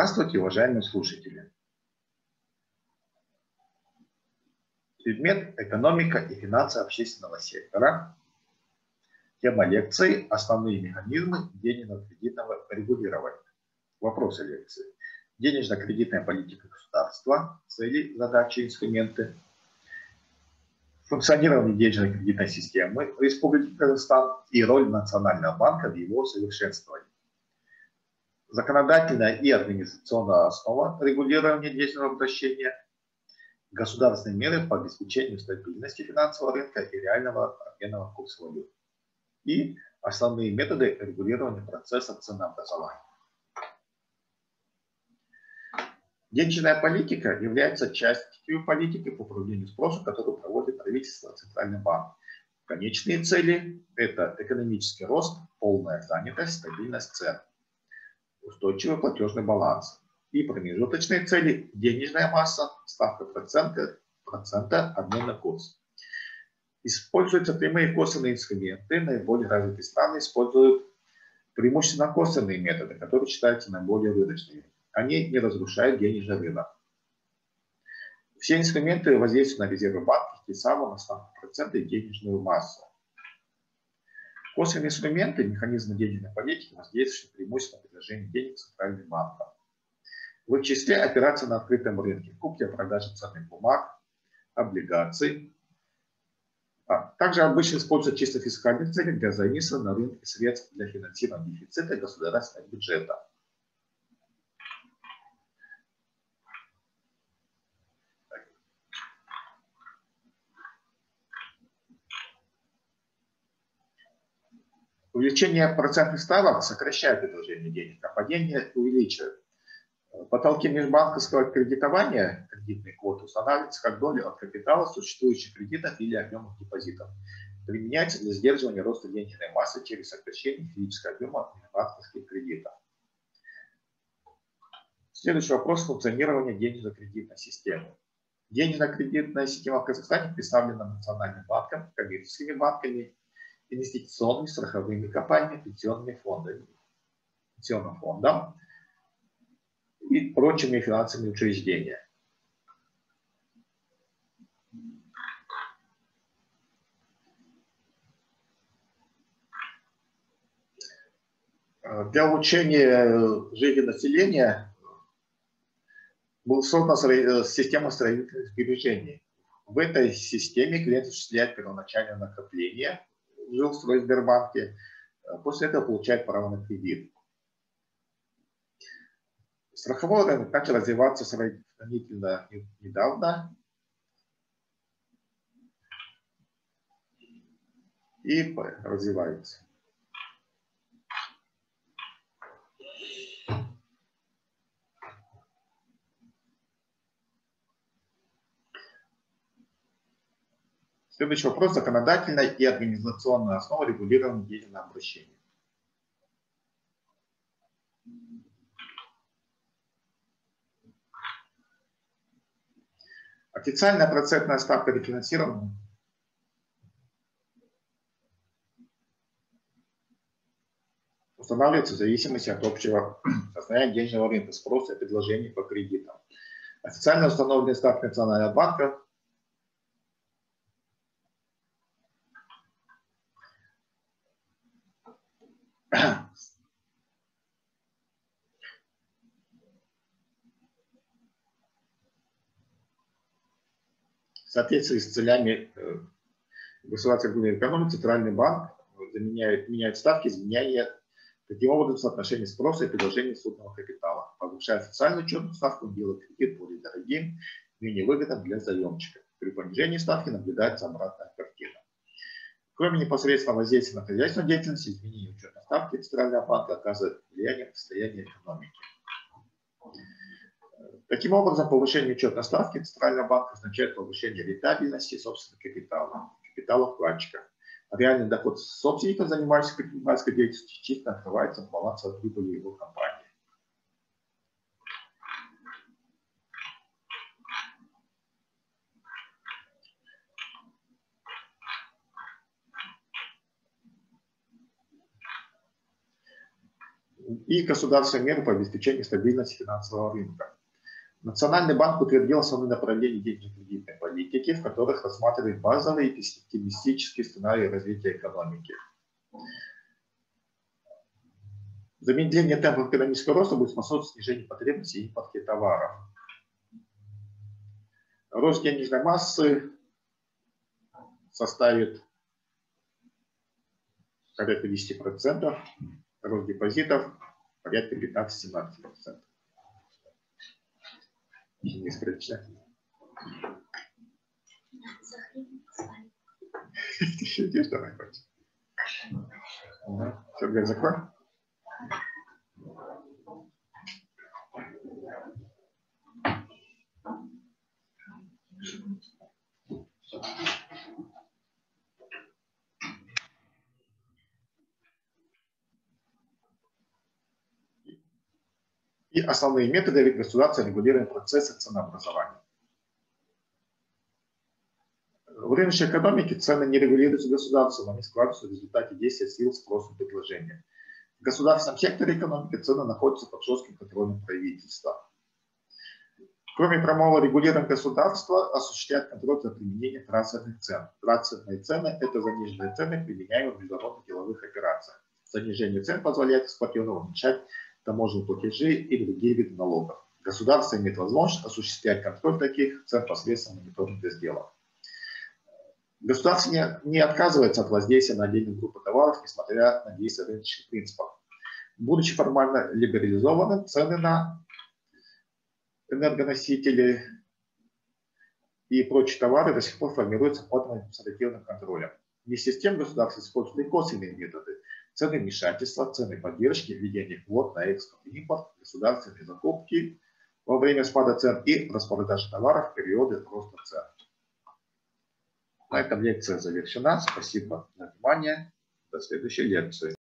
Здравствуйте, уважаемые слушатели. Предмет «Экономика и финансы общественного сектора». Тема лекции «Основные механизмы денежно-кредитного регулирования». Вопросы лекции. Денежно-кредитная политика государства, цели, задачи, инструменты. Функционирование денежно-кредитной системы Республики Казахстан и роль Национального банка в его совершенствовании. Законодательная и организационная основа регулирования денежного обращения. Государственные меры по обеспечению стабильности финансового рынка и реального обменного курса валют. И основные методы регулирования процесса ценообразования. Денежная политика является частью политики по управлению спросом, которую проводит правительство и Центральный банк. Конечные цели – это экономический рост, полная занятость, стабильность цен, устойчивый платежный баланс. И промежуточные цели – денежная масса, ставка процента, обменный курс. Используются прямые и косвенные инструменты. Наиболее развитые страны используют преимущественно косвенные методы, которые считаются наиболее рыночными. Они не разрушают денежный рынок. Все инструменты воздействуют на резервы банка, тем самым на ставку процента и денежную массу. Косвенные инструменты, механизмы денежной политики воздействуют преимущественно на предложение денег Центральным банком. В их числе операции на открытом рынке, купля-продажа ценных бумаг, облигаций. Также обычно используют чисто фискальные цели для заимствования на рынке средств для финансирования дефицита государственного бюджета. Увеличение процентных ставок сокращает предложение денег, а падение увеличивает. Потолки межбанковского кредитования, кредитные квоты, устанавливаются как доля от капитала существующих кредитов или объемов депозитов. Применяется для сдерживания роста денежной массы через сокращение физического объема межбанковских кредитов. Следующий вопрос – функционирование денежно-кредитной системы. Денежно-кредитная система в Казахстане представлена Национальным банком, коммерческими банками, инвестиционными страховыми компаниями, пенсионным фондом и прочими финансовыми учреждениями. Для улучшения жизни населения была создана система строительных сбережений. В этой системе клиент осуществляет первоначальное накопление в Жилстройсбербанке, после этого получает право на кредит. Страховой рынок начал развиваться сравнительно недавно и развивается. Следующий вопрос – законодательная и организационная основа регулирования денежного обращения. Официальная процентная ставка рефинансирования устанавливается в зависимости от общего состояния денежного рынка, спроса и предложений по кредитам. Официально установленная ставка Национального банка в соответствии с целями государственной экономики, Центральный банк меняет ставки, изменяя таким образом соотношение спроса и предложения судного капитала. Повышая официальную учетную ставку, делает кредит более дорогим, менее выгодным для заемщика. При понижении ставки наблюдается обратная картина. Кроме непосредственного воздействия на хозяйственную деятельность, изменение учетной ставки Центрального банка оказывает влияние на состояние экономики. Таким образом, повышение учетной ставки Центрального банка означает повышение рентабельности собственного капитала вкладчика. Реальный доход собственника, занимающегося предпринимательской деятельностью, чисто открывается в балансовой прибыли его компании. и государственные меры по обеспечению стабильности финансового рынка. Национальный банк утвердил основные направления денежно-кредитной политики, в которых рассматривает базовые и оптимистические сценарии развития экономики. Замедление темпов экономического роста будет способствовать снижению потребностей и импорта товаров. Рост денежной массы составит порядка 10%, рост депозитов порядка 15-17%. Не скрытично. Ты еще идешь, давай, хочешь? Все, блядь, закрой. И основные методы государства регулирования процесса ценообразования. В рыночной экономике цены не регулируются государством, они складываются в результате действия сил спроса и предложения. В государственном секторе экономики цены находятся под жестким контролем правительства. Кроме прямого регулирования государства, осуществляет контроль за применением трансферных цен. Трансферные цены – это заниженные цены, применяемые в международных деловых операциях. Занижение цен позволяет экспортерам уменьшать таможенные платежи и другие виды налогов. Государство имеет возможность осуществлять контроль таких цен посредством мониторинга сделок. Государство не отказывается от воздействия на отдельные группы товаров, несмотря на действия рыночных принципов. Будучи формально либерализованным, цены на энергоносители и прочие товары до сих пор формируются под административным контролем. Вместе с тем государство использует и косвенные методы: цены вмешательства, цены поддержки, введение квот на экспорт и импорт, государственные закупки во время спада цен и распродажи товаров в периоды роста цен. На этом лекция завершена. Спасибо за внимание. До следующей лекции.